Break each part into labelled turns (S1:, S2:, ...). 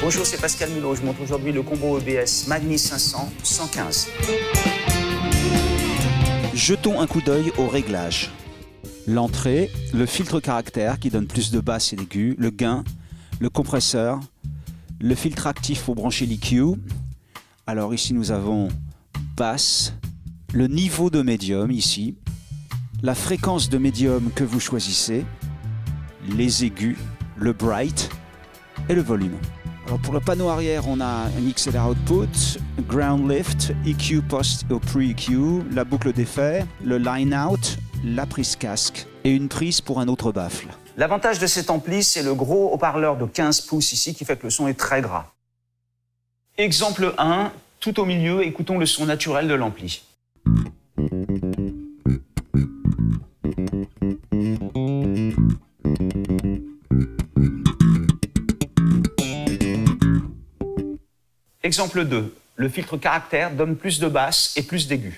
S1: Bonjour, c'est Pascal Mulot. Je montre aujourd'hui le combo EBS Magni 500 115.
S2: Jetons un coup d'œil au réglage. L'entrée, le filtre caractère qui donne plus de basses et d'aigus, le gain, le compresseur, le filtre actif pour brancher l'EQ. Alors ici nous avons basse, le niveau de médium ici, la fréquence de médium que vous choisissez, les aigus, le bright et le volume. Alors pour le panneau arrière, on a un XLR output, ground lift, EQ post au pre-EQ, la boucle d'effet, le line out, la prise casque et une prise pour un autre baffle.
S1: L'avantage de cet ampli, c'est le gros haut-parleur de 15 pouces ici qui fait que le son est très gras. Exemple 1, tout au milieu, écoutons le son naturel de l'ampli. Exemple 2, le filtre caractère donne plus de basses et plus d'aigus.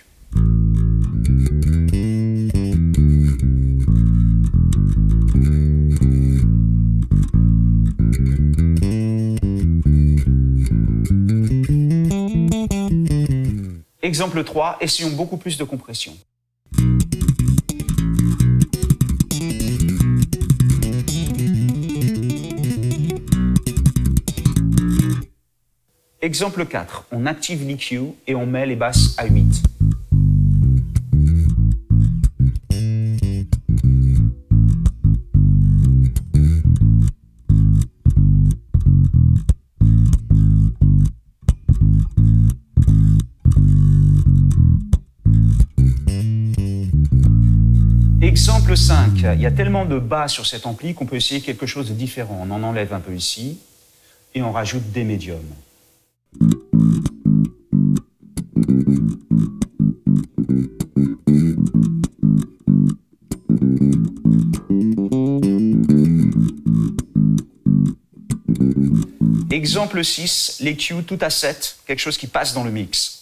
S1: Exemple 3, essayons beaucoup plus de compression. Exemple 4, on active l'EQ et on met les basses à 8. Exemple 5, il y a tellement de bas sur cet ampli qu'on peut essayer quelque chose de différent. On en enlève un peu ici et on rajoute des médiums. Exemple 6, l'EQ tout à 7, quelque chose qui passe dans le mix.